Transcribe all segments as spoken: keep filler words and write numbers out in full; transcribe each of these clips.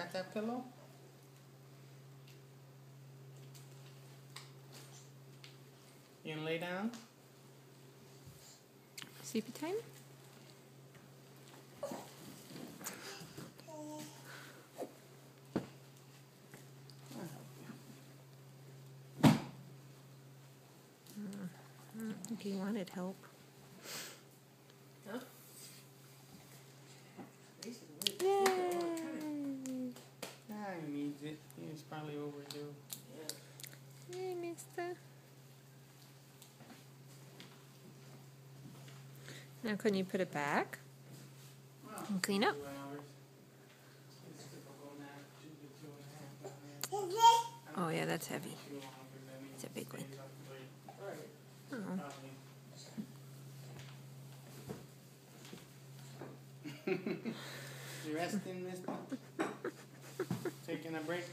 got that pillow? You gonna lay down? Sleepy time? I think he wanted help. Huh? Yay! Ah, he needs it. He's probably overdue. Yeah. Hey, mister. Now, can you put it back Well, and clean up? two hours. It's typical nap, two to two and a half down there. Oh, yeah, that's heavy. Too long, 'cause that means It's a big he one. stays up late. Alright. Oh. Probably. You resting, mister? Taking a break?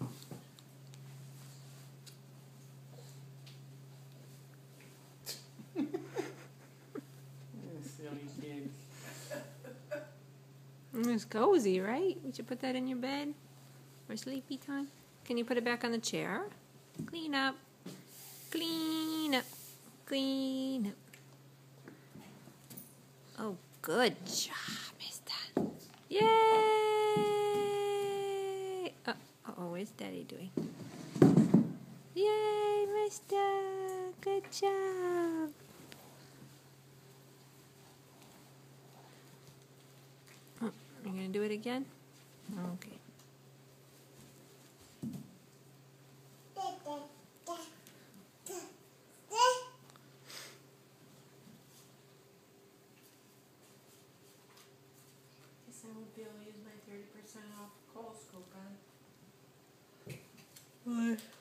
Silly kids. It's cozy, right? We should put that in your bed for sleepy time. Can you put it back on the chair? Clean up. Clean up. Clean up. Oh, good job, mister. Yay! Uh, uh-oh, where's Daddy doing? Yay, mister! Good job. Oh, you're going to do it again? Okay. Guess I won't be able to use my thirty percent off Kohl's coupon. What?